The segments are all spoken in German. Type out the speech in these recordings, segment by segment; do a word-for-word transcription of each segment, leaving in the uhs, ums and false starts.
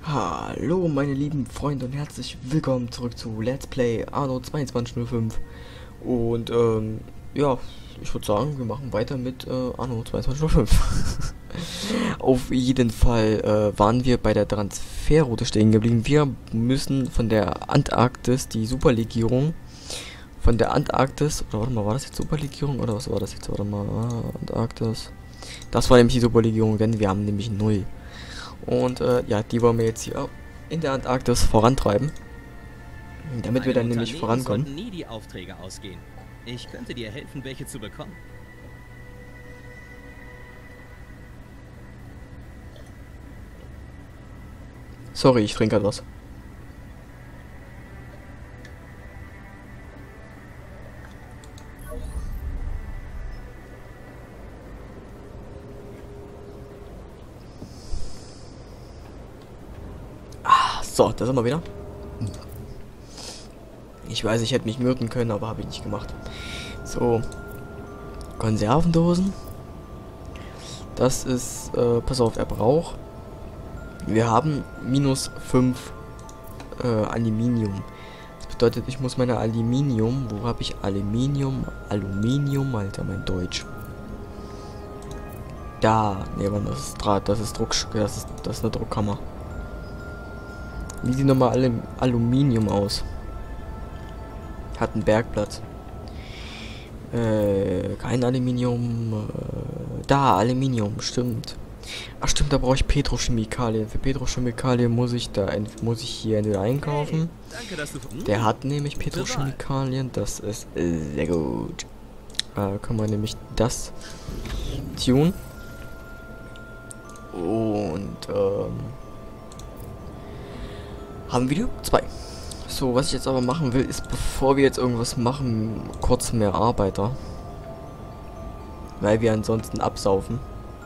Hallo meine lieben Freunde und herzlich willkommen zurück zu Let's Play Anno zweiundzwanzig null fünf. Und ähm, ja, ich würde sagen, wir machen weiter mit äh, Anno zweiundzwanzig null fünf. Auf jeden Fall äh, waren wir bei der Transferroute stehen geblieben. Wir müssen von der Antarktis die Superlegierung, von der Antarktis, oder warte mal, war das jetzt Superlegierung oder was war das jetzt? Warte mal, ah, Antarktis. Das war nämlich die Superlegierung, denn wir haben nämlich null. Und äh, ja, die wollen wir jetzt hier in der Antarktis vorantreiben, damit wir dann nämlich vorankommen. Nie die Aufträge ausgehen. Ich könnte dir helfen, welche zu bekommen. Sorry, ich trinke etwas. So, da sind wir wieder. Ich weiß, ich hätte mich mürten können, aber habe ich nicht gemacht. So. Konservendosen. Das ist, äh, pass auf, er braucht. Wir haben minus fünf äh, Aluminium. Das bedeutet, ich muss meine Aluminium, wo habe ich Aluminium? Aluminium, Alter, mein Deutsch. Da, ne, das ist Draht, das ist Druck, das ist, das ist eine Druckkammer. Wie sieht nochmal alle Aluminium aus? Hat einen Bergplatz. Äh, kein Aluminium. Äh, da, Aluminium, stimmt. Ach stimmt, da brauche ich Petrochemikalien. Für Petrochemikalien muss ich da muss ich hier entweder einkaufen. Hey, danke, dass du Der hat nämlich Petrochemikalien, das ist sehr gut. Äh, können wir nämlich das tun. Und ähm, haben wir zwei. So, was ich jetzt aber machen will, ist, bevor wir jetzt irgendwas machen, kurz mehr Arbeiter. Weil wir ansonsten absaufen.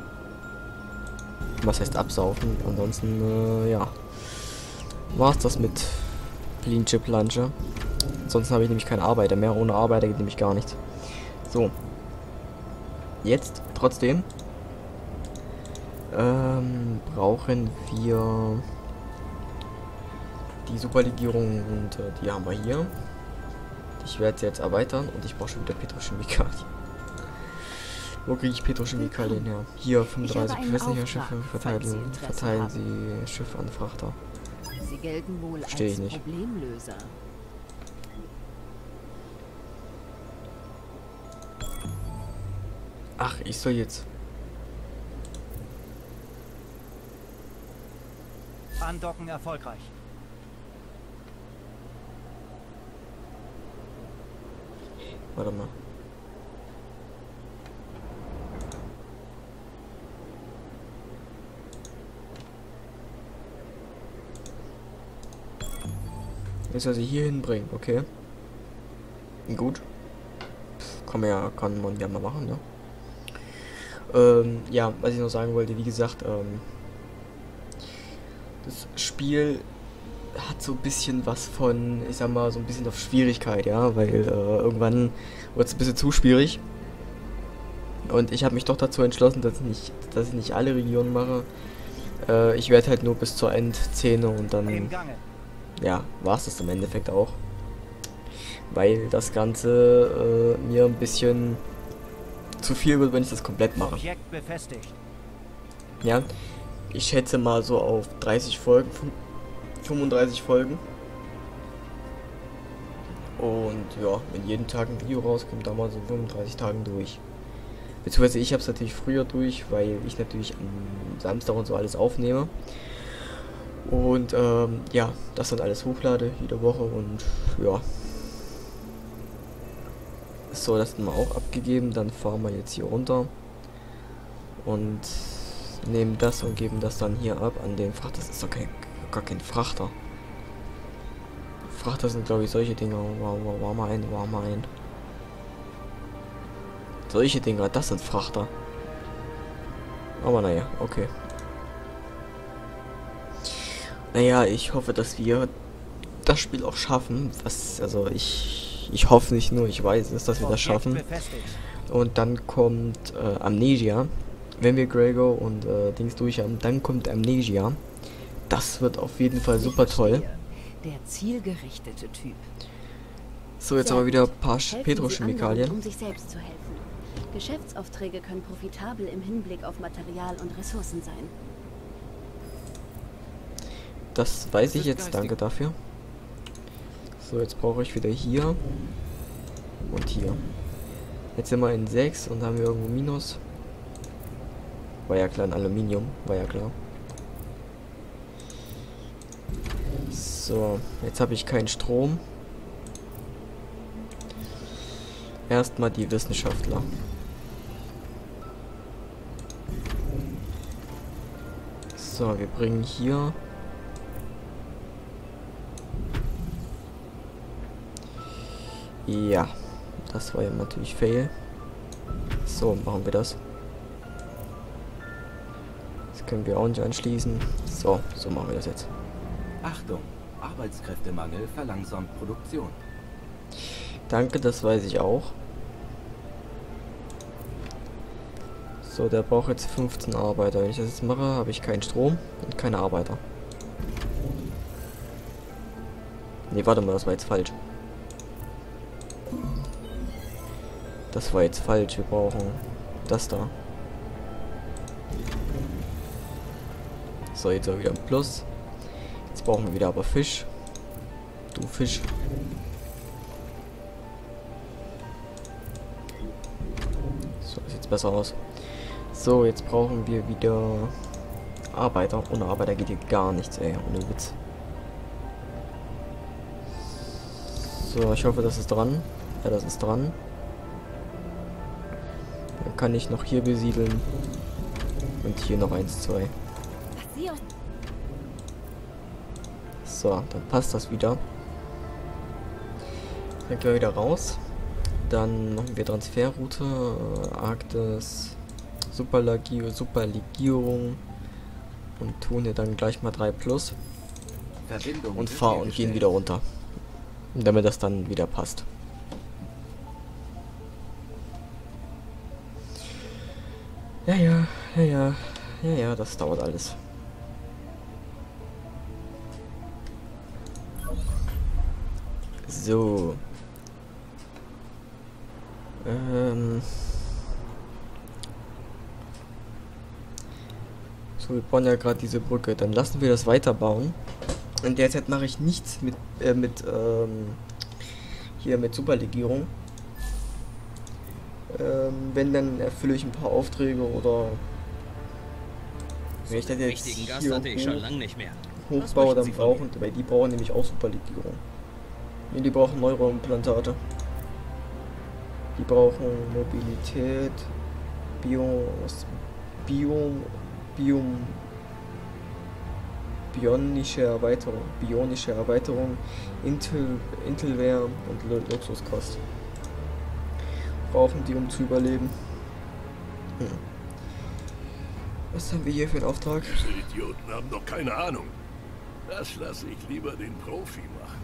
Was heißt absaufen? Ansonsten, äh, ja. War's das mit Clean Chip Lunche. Ansonsten habe ich nämlich keine Arbeiter mehr. Ohne Arbeiter geht nämlich gar nichts. So. Jetzt, trotzdem, ähm, brauchen wir die Superlegierung und äh, die haben wir hier. Ich werde sie jetzt erweitern und ich brauche schon wieder Petrochemikalien. Wo kriege ich Petrochemikalien her? Hier fünfunddreißig befestigte Schiffe verteilen, Sie verteilen Sie Schiff an Frachter. Sie gelten wohl Verstehe ich als nicht. Problemlöser. Ach, ich soll jetzt. Andocken erfolgreich. Warte mal. Jetzt soll sie hier hinbringen, okay. Gut. Kann man ja, kann man ja mal machen, ne? Ähm, ja, was ich noch sagen wollte, wie gesagt, ähm, das Spiel hat so ein bisschen was von, ich sag mal, so ein bisschen auf Schwierigkeit, ja, weil äh, irgendwann wird es ein bisschen zu schwierig. Und ich habe mich doch dazu entschlossen, dass ich nicht, dass ich nicht alle Regionen mache. Äh, ich werde halt nur bis zur Endszene und dann, ja, war es das im Endeffekt auch. Weil das Ganze äh, mir ein bisschen zu viel wird, wenn ich das komplett mache. Objekt befestigt. Ja, ich schätze mal so auf dreißig Folgen, fünfunddreißig Folgen. Und ja, wenn jeden Tag ein Video rauskommt, dann mal so fünfunddreißig Tagen durch. Beziehungsweise ich habe es natürlich früher durch, weil ich natürlich am Samstag und so alles aufnehme. Und ähm, ja, das dann alles hochlade, jede Woche und ja. So, das haben wir auch abgegeben, dann fahren wir jetzt hier runter. Und nehmen das und geben das dann hier ab an den Frachter. Das ist doch kein, gar kein Frachter. Frachter sind, glaube ich, solche Dinger. War, war, war mal ein, war mal ein. Solche Dinger, das sind Frachter. Aber naja, okay. Naja, ich hoffe, dass wir das Spiel auch schaffen. Was, also ich, ich hoffe nicht nur, ich weiß es, dass wir das schaffen. Und dann kommt äh, Amnesia. Wenn wir Grego und äh, Dings durch haben, dann kommt Amnesia. Das wird auf jeden Fall super toll. Der zielgerichtete Typ. So, jetzt aber wieder ein paar Petrochemikalien. Um sich selbst zu helfen. Geschäftsaufträge können profitabel im Hinblick auf Material und Ressourcen sein. Das weiß ich jetzt, danke dafür. So, jetzt brauche ich wieder hier und hier. Jetzt sind wir in sechs und haben wir irgendwo Minus. War ja klar, in Aluminium, war ja klar. So, jetzt habe ich keinen Strom. Erstmal die Wissenschaftler. So, wir bringen hier ja, das war ja natürlich fail. So, machen wir das. Das können wir auch nicht anschließen. So, so machen wir das jetzt. Achtung, Arbeitskräftemangel verlangsamt Produktion. Danke, das weiß ich auch. So, der braucht jetzt fünfzehn Arbeiter. Wenn ich das jetzt mache, habe ich keinen Strom und keine Arbeiter. Ne, warte mal, das war jetzt falsch. Das war jetzt falsch. Wir brauchen das da. So, jetzt auch wieder ein Plus. Jetzt brauchen wir wieder aber Fisch. Du Fisch. So, das sieht jetzt besser aus. So, jetzt brauchen wir wieder Arbeiter. Ohne Arbeiter geht hier gar nichts, ey. Ohne Witz. So, ich hoffe, das ist dran. Ja, das ist dran. Dann kann ich noch hier besiedeln. Und hier noch eins, zwei. So, dann passt das wieder. Dann gehen wir wieder raus. Dann machen wir Transferroute, äh, Arktis, Superlegierung, Superlegierung und tun hier dann gleich mal drei plus Verbindung und fahren und gehen wieder runter, damit das dann wieder passt. Ja, ja, ja, ja, ja, ja, das dauert alles. So. Ähm. So, wir bauen ja gerade diese Brücke. Dann lassen wir das weiterbauen. In der Zeit mache ich nichts mit, äh, mit, ähm, hier mit Superlegierung. Ähm, wenn, dann erfülle ich ein paar Aufträge oder wenn ich das jetzt Richtigen Gast hier hatte ich schon hoch, lange nicht mehr. Was hochbaue, möchten dann Sie von brauchen, weil die brauchen nämlich auch Superlegierung. Nee, die brauchen Neuroimplantate. Die brauchen Mobilität, Bio, Biom, Biom, bionische Erweiterung, bionische Erweiterung, Intel, Intelware und Lu- Luxuskost. Brauchen die, um zu überleben. Hm. Was haben wir hier für einen Auftrag? Diese Idioten haben doch keine Ahnung. Das lasse ich lieber den Profi machen.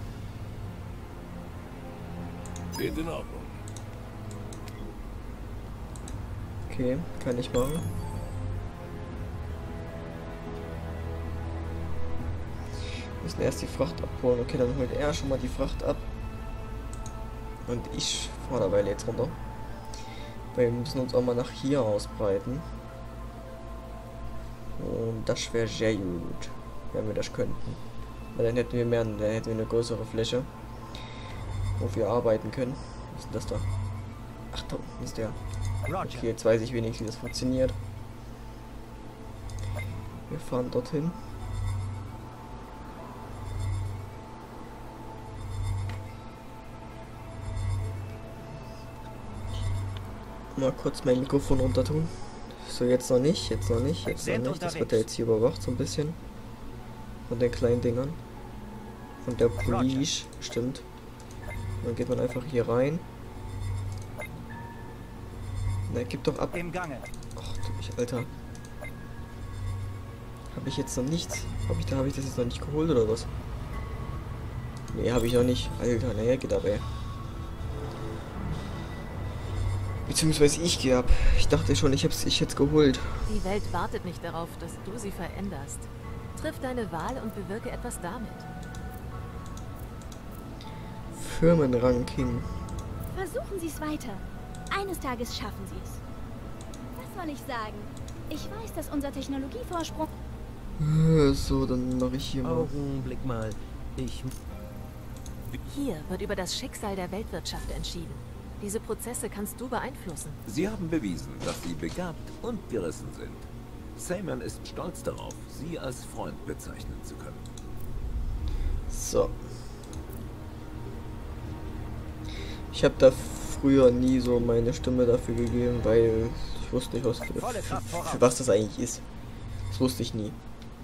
Geht in Ordnung. Okay, kann ich machen. Wir müssen erst die Fracht abholen. Okay, dann holt er schon mal die Fracht ab. Und ich fahre dabei jetzt runter. Weil wir müssen uns auch mal nach hier ausbreiten. Und das wäre sehr gut, wenn wir das könnten. Weil dann hätten wir mehr, dann hätten wir eine größere Fläche, wo wir arbeiten können. Was ist denn das da? Ach, da unten ist der. Okay, jetzt weiß ich wenigstens, wie das funktioniert. Wir fahren dorthin. Mal kurz mein Mikrofon runter tun. So, jetzt noch nicht, jetzt noch nicht, jetzt noch nicht. Das wird ja jetzt hier überwacht so ein bisschen. Von den kleinen Dingern. Von der Police, stimmt. Dann geht man einfach hier rein. Na, gib doch ab. Im Gange. Ach du mich, Alter. Habe ich jetzt noch nichts? Habe ich da habe ich das jetzt noch nicht geholt oder was? Nee, habe ich noch nicht. Alter, naja, geht aber. Beziehungsweise ich gehe ab. Ich dachte schon, ich hab's ich jetzt geholt. Die Welt wartet nicht darauf, dass du sie veränderst. Triff deine Wahl und bewirke etwas damit. Firmenranking. Versuchen Sie es weiter. Eines Tages schaffen Sie es. Was soll ich sagen? Ich weiß, dass unser Technologievorsprung... Äh, So, dann mache ich hier mal. Augenblick mal. Ich... Hier wird über das Schicksal der Weltwirtschaft entschieden. Diese Prozesse kannst du beeinflussen. Sie haben bewiesen, dass Sie begabt und gerissen sind. Sayman ist stolz darauf, Sie als Freund bezeichnen zu können. So. Ich habe da früher nie so meine Stimme dafür gegeben, weil ich wusste nicht, was für, für, für was das eigentlich ist. Das wusste ich nie.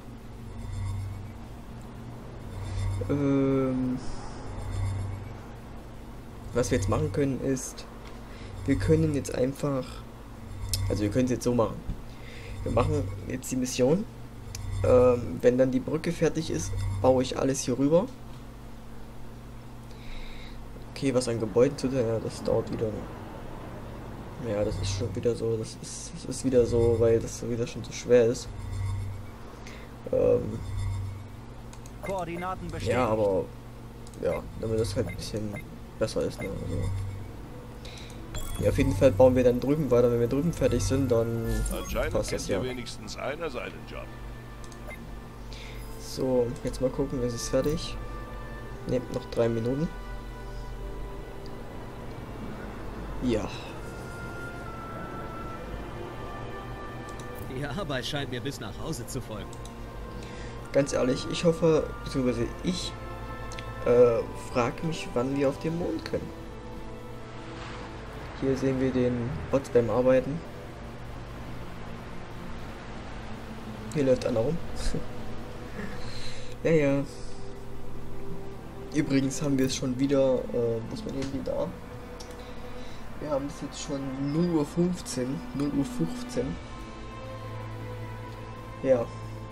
Ähm, was wir jetzt machen können ist, wir können jetzt einfach, also wir können es jetzt so machen. Wir machen jetzt die Mission. Ähm, wenn dann die Brücke fertig ist, baue ich alles hier rüber. Okay, was an Gebäuden zu tun, ja, das dauert wieder. Ja, das ist schon wieder so, das ist, das ist wieder so, weil das so wieder schon so schwer ist. Ähm, Koordinaten bestätigt. ja, aber ja, damit das halt ein bisschen besser ist, ne? Also, ja, auf jeden Fall bauen wir dann drüben weiter. Wenn wir drüben fertig sind, dann Anscheinend passt kennt das ja ja. wenigstens einer seinen Job. So, jetzt mal gucken, ist es fertig? Ne, noch drei Minuten. Ja. Die Arbeit scheint mir bis nach Hause zu folgen. Ganz ehrlich, ich hoffe, beziehungsweise ich äh, frage mich, wann wir auf dem Mond können. Hier sehen wir den Bots beim Arbeiten. Hier läuft einer rum. Ja, ja. Übrigens haben wir es schon wieder, äh, was war denn da? Wir haben es jetzt schon null Uhr fünfzehn. null Uhr fünfzehn. Ja.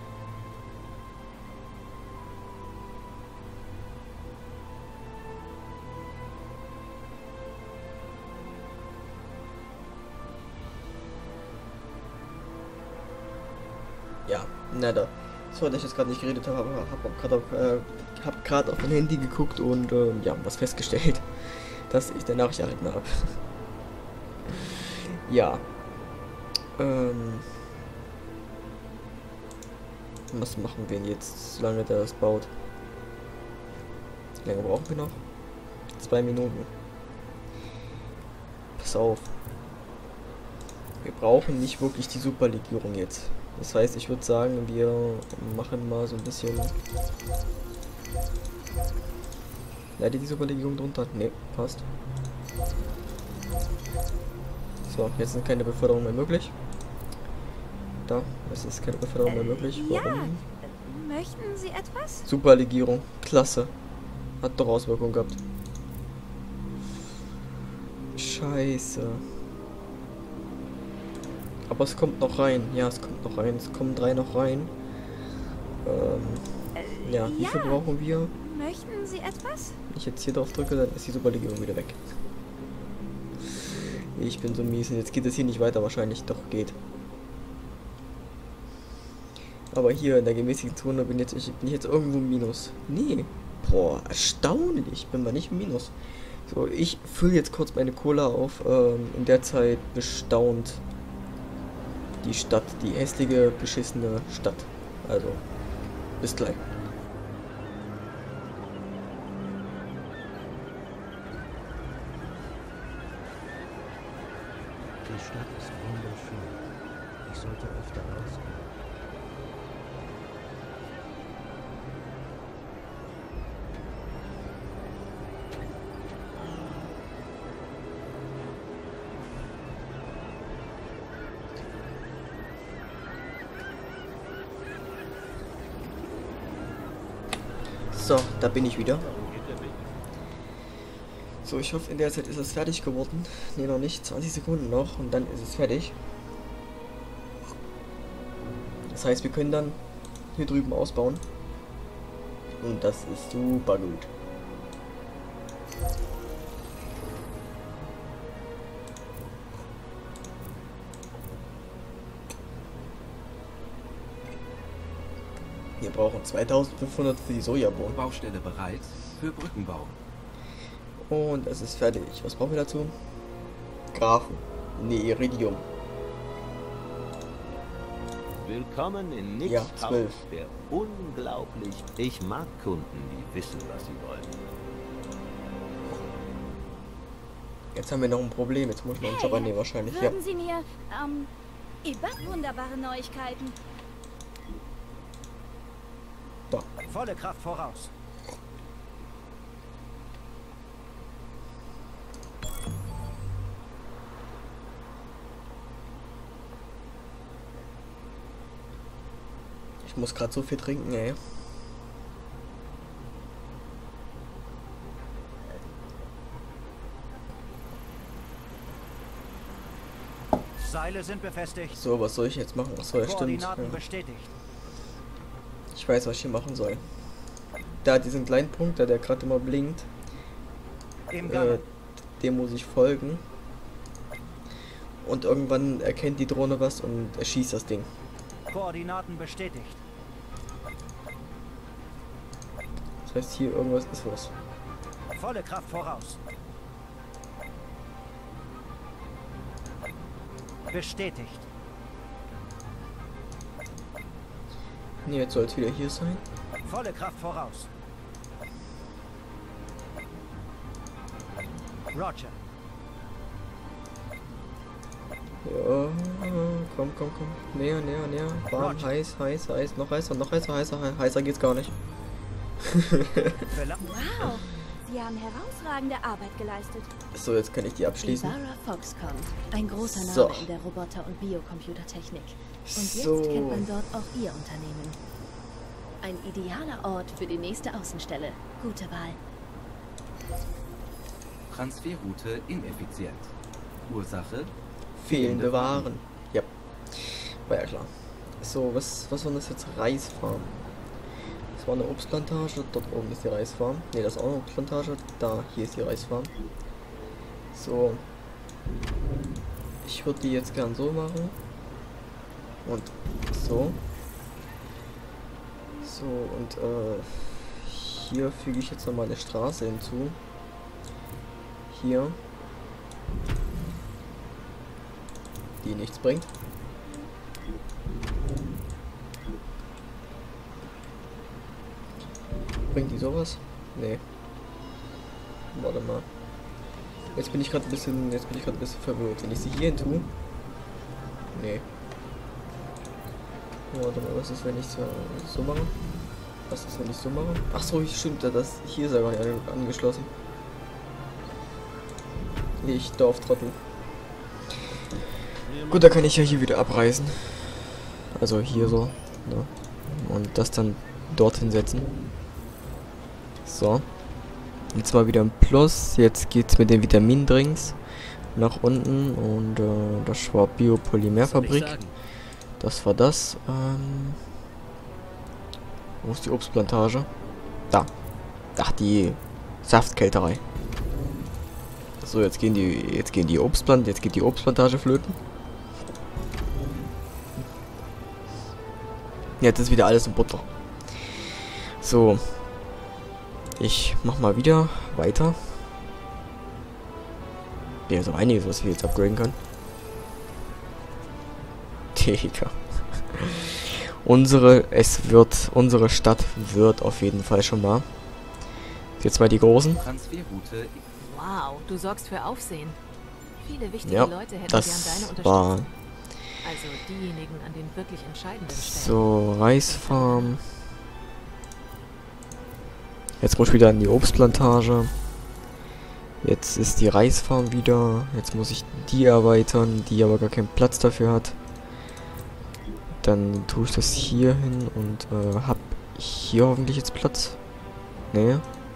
Ja, nada. Sorry, dass ich jetzt gerade nicht geredet habe, aber hab gerade auf, äh, hab gerade auf mein Handy geguckt und äh, ja, was festgestellt, dass ich danach Nachricht erhalten habe. Ja. Ähm. Was machen wir denn jetzt, solange der das baut? Wie lange brauchen wir noch? Zwei Minuten. Pass auf. Wir brauchen nicht wirklich die Superlegierung jetzt. Das heißt, ich würde sagen, wir machen mal so ein bisschen... Leidet die Superlegierung drunter? Ne, passt. So, jetzt sind keine Beförderungen mehr möglich. Da, es ist keine Beförderung mehr möglich. Warum? Ja, möchten Sie etwas? Superlegierung, klasse. Hat doch Auswirkungen gehabt. Scheiße. Aber es kommt noch rein. Ja, es kommt noch rein. Es kommen drei noch rein. Ähm, ja, wie viel brauchen wir? Möchten Sie etwas? Wenn ich jetzt hier drauf drücke, dann ist die Superlegierung wieder weg. Ich bin so mies. Und jetzt geht es hier nicht weiter wahrscheinlich. Doch, geht. Aber hier in der gemäßigten Zone bin, jetzt, ich, bin ich jetzt irgendwo im Minus. Nee. Boah, erstaunlich. Bin mal nicht im Minus. So, ich fülle jetzt kurz meine Cola auf. Ähm, in der Zeit bestaunt die Stadt, die hässliche, beschissene Stadt. Also, bis gleich. Die Stadt ist wunderschön. Ich sollte öfter rausgehen. So, da bin ich wieder. So, ich hoffe, in der Zeit ist es fertig geworden. Ne, noch nicht. zwanzig Sekunden noch und dann ist es fertig. Das heißt, wir können dann hier drüben ausbauen. Und das ist super gut. Wir brauchen zweitausendfünfhundert für die Sojabohnen. Baustelle bereit für Brückenbau. Und es ist fertig. Was brauchen wir dazu? Graphen. Nee, Iridium. Willkommen in Nicks Ja, Haus, zwölf. der unglaublich... Ich mag Kunden, die wissen, was sie wollen. Jetzt haben wir noch ein Problem. Jetzt muss ich noch einen Job annehmen wahrscheinlich. Ja. Würden Sie mir, ähm, über wunderbare Neuigkeiten. Da. Volle Kraft voraus. Ich muss gerade so viel trinken, ey. Seile sind befestigt. So, was soll ich jetzt machen? Was soll das? Stimmt. Koordinaten Ja. bestätigt. Ich weiß, was ich hier machen soll. Da diesen kleinen Punkt, da der gerade immer blinkt, Im äh, Gange. dem muss ich folgen. Und irgendwann erkennt die Drohne was und erschießt das Ding. Koordinaten bestätigt. Das heißt, hier irgendwas ist los. Volle Kraft voraus. Bestätigt. Ne, jetzt soll es wieder hier sein. Volle Kraft voraus. Roger. Ja, komm, komm, komm. Näher, näher, näher. Warm, Roger. heiß, heiß, heiß, noch heißer, noch heißer, heißer, heißer, heißer geht's gar nicht. Verla Wow, Sie haben herausragende Arbeit geleistet. So, jetzt kann ich die abschließen. Ibarra Foxconn, ein großer Name So. in der Roboter- und Biocomputertechnik. Und jetzt So. kennt man dort auch Ihr Unternehmen. Ein idealer Ort für die nächste Außenstelle. Gute Wahl. Transferroute ineffizient. Ursache? Fehlende Waren. Ja. War ja klar. So, was, was war das jetzt? Reisfarm. Das war eine Obstplantage. Dort oben ist die Reisfarm. Ne, das ist auch eine Obstplantage. Da, hier ist die Reisfarm. So. Ich würde die jetzt gern so machen. Und so. So, und äh, hier füge ich jetzt nochmal eine Straße hinzu. Hier. Die nichts bringt. Bringt die sowas? Nee. Warte mal. Jetzt bin ich gerade ein bisschen, jetzt bin ich gerade ein bisschen verwirrt. Wenn ich sie hier hin tue. Nee. Warte mal, was ist, wenn ich so, so mache? Was ist, wenn ich so mache? Ach so, stimmt, das hier ist ja gar nicht angeschlossen. Ich Dorftrottel. Gut, da kann ich ja hier wieder abreißen. Also hier so. Ne? Und das dann dorthin setzen. So. Jetzt mal wieder ein Plus. Jetzt geht's mit den Vitamindrinks nach unten. Und äh, das war Biopolymerfabrik. Das war das. Ähm, wo ist die Obstplantage? Da. Ach, die Saftkälterei. So, jetzt gehen die, jetzt gehen die Obstplant, jetzt geht die Obstplantage flöten. Jetzt ist wieder alles in Butter. So. Ich mach mal wieder weiter. Ja, so einiges, was wir jetzt upgraden können. Digga. Unsere, es wird, unsere Stadt wird auf jeden Fall schon mal. Jetzt mal die großen. Transferroute. Wow, du sorgst für Aufsehen. Viele wichtige Ja, Leute hätten das gern deine Unterstützung. war Also diejenigen an den wirklich entscheidenden Stellen. so Reisfarm. Jetzt muss ich wieder an die Obstplantage. Jetzt ist die Reisfarm wieder. Jetzt muss ich die erweitern, die aber gar keinen Platz dafür hat. Dann tue ich das hier hin und äh, hab hier hoffentlich jetzt Platz. Nee.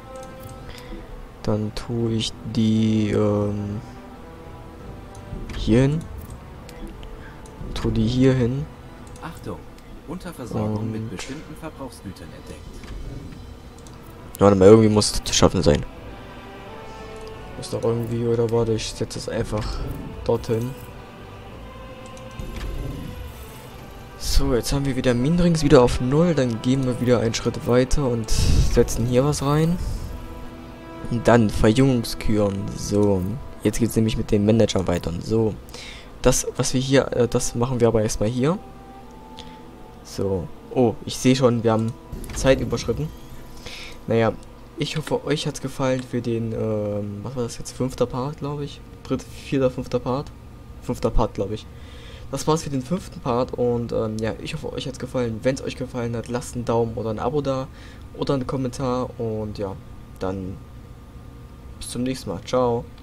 Dann tue ich die ähm, hier hin. Tue die hier hin. Achtung, Unterversorgung Und mit bestimmten Verbrauchsgütern entdeckt. Warte mal, irgendwie muss es zu schaffen sein. Muss doch irgendwie, oder warte, ich setze es einfach dorthin. So, jetzt haben wir wieder Minrings wieder auf null. Dann gehen wir wieder einen Schritt weiter und setzen hier was rein. Und dann Verjüngungsküren. So, jetzt geht es nämlich mit dem Manager weiter. So, das, was wir hier, äh, das machen wir aber erstmal hier. So, oh, ich sehe schon, wir haben Zeit überschritten. Naja, ich hoffe, euch hat es gefallen für den, ähm, was war das jetzt, fünfter Part, glaube ich. Dritter, vierter, fünfter Part. Fünfter Part, glaube ich. Das war's für den fünften Part und ähm, ja, ich hoffe, euch hat's gefallen. Wenn es euch gefallen hat, lasst einen Daumen oder ein Abo da oder einen Kommentar und ja, dann bis zum nächsten Mal. Ciao.